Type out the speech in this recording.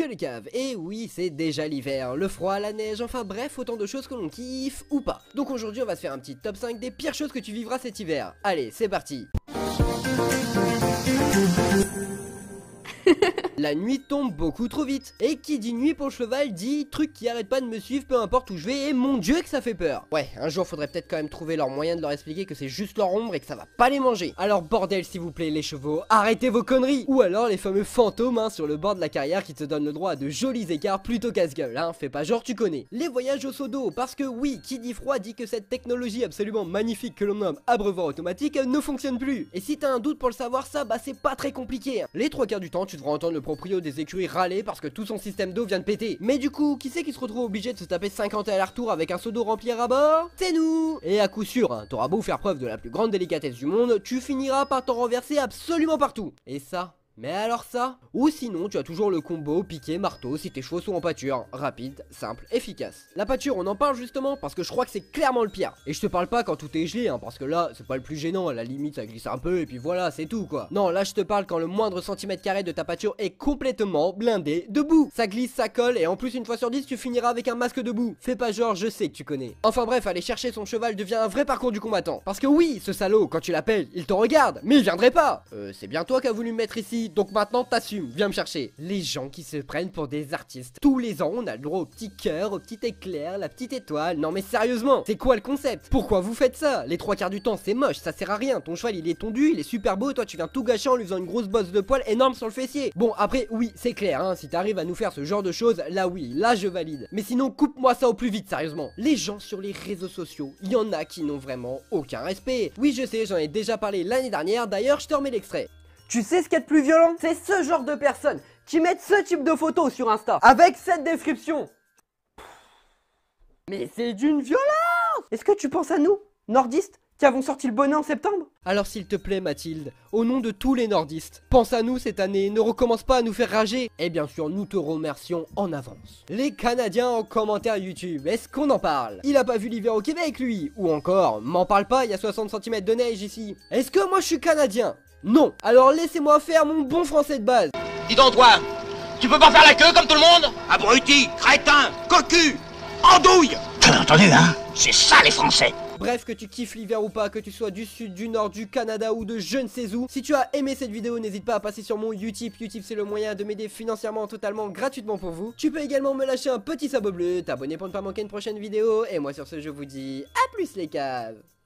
que les caves. Et oui, c'est déjà l'hiver, le froid, la neige, enfin bref, autant de choses que l'on kiffe ou pas. Donc aujourd'hui, on va se faire un petit top 5 des pires choses que tu vivras cet hiver. Allez, c'est parti. La nuit tombe beaucoup trop vite. Et qui dit nuit pour le cheval dit truc qui arrête pas de me suivre peu importe où je vais. Et mon dieu que ça fait peur. Ouais, un jour faudrait peut-être quand même trouver leur moyen de leur expliquer que c'est juste leur ombre et que ça va pas les manger. Alors bordel s'il vous plaît les chevaux, arrêtez vos conneries. Ou alors les fameux fantômes sur le bord de la carrière qui te donnent le droit à de jolis écarts plutôt casse-gueule fais pas genre tu connais. Les voyages au seau d'eau, parce que oui, qui dit froid dit que cette technologie absolument magnifique que l'on nomme abreuvoir automatique ne fonctionne plus. Et si t'as un doute pour le savoir ça, bah c'est pas très compliqué. Les 3 quarts du temps tu devras entendre le proprio des écuries râler parce que tout son système d'eau vient de péter. Mais du coup, qui c'est qui se retrouve obligé de se taper 50 allers-retours avec un seau d'eau rempli à bord? C'est nous. Et à coup sûr, t'auras beau faire preuve de la plus grande délicatesse du monde, tu finiras par t'en renverser absolument partout. Et ça, mais alors ça? Ou sinon tu as toujours le combo piqué marteau si tes chevaux sont en pâture. Rapide, simple, efficace. La pâture on en parle justement parce que je crois que c'est clairement le pire. Et je te parle pas quand tout est gelé parce que là c'est pas le plus gênant, à la limite ça glisse un peu et puis voilà c'est tout quoi. Non là je te parle quand le moindre centimètre carré de ta pâture est complètement blindé de boue. Ça glisse, ça colle et en plus une fois sur 10 tu finiras avec un masque de boue. Fais pas genre je sais que tu connais. Enfin bref, aller chercher son cheval devient un vrai parcours du combattant. Parce que oui, ce salaud quand tu l'appelles il te regarde mais il viendrait pas. C'est bien toi qui as voulu me mettre ici. Donc maintenant t'assumes, viens me chercher. Les gens qui se prennent pour des artistes. Tous les ans on a le droit au petit cœur, au petit éclair, la petite étoile. Non mais sérieusement, c'est quoi le concept? Pourquoi vous faites ça? Les 3 quarts du temps c'est moche, ça sert à rien. Ton cheval il est tondu, il est super beau, toi tu viens tout gâcher en lui faisant une grosse bosse de poil énorme sur le fessier. Bon après oui c'est clair si t'arrives à nous faire ce genre de choses, là oui, là je valide. Mais sinon coupe-moi ça au plus vite sérieusement. Les gens sur les réseaux sociaux, il y en a qui n'ont vraiment aucun respect. Oui je sais, j'en ai déjà parlé l'année dernière, d'ailleurs je te remets l'extrait. Tu sais ce qu'il y a de plus violent? C'est ce genre de personnes qui mettent ce type de photos sur Insta avec cette description. Mais c'est d'une violence! Est-ce que tu penses à nous, nordistes, qui avons sorti le bonnet en septembre? Alors s'il te plaît Mathilde, au nom de tous les nordistes, pense à nous cette année, ne recommence pas à nous faire rager. Et bien sûr nous te remercions en avance. Les Canadiens en commentaire YouTube, est-ce qu'on en parle? Il a pas vu l'hiver au Québec lui? Ou encore, m'en parle pas, il y a 60 cm de neige ici. Est-ce que moi je suis Canadien? Non. Alors laissez-moi faire mon bon français de base. Dis donc toi, tu peux pas faire la queue comme tout le monde? Abruti, crétin, cocu, andouille. T'as entendu C'est ça les Français. Bref, que tu kiffes l'hiver ou pas, que tu sois du sud, du nord, du Canada ou de je ne sais où, si tu as aimé cette vidéo, n'hésite pas à passer sur mon Utip. Utip c'est le moyen de m'aider financièrement totalement gratuitement pour vous. Tu peux également me lâcher un petit sabot bleu, t'abonner pour ne pas manquer une prochaine vidéo. Et moi sur ce je vous dis à plus les caves.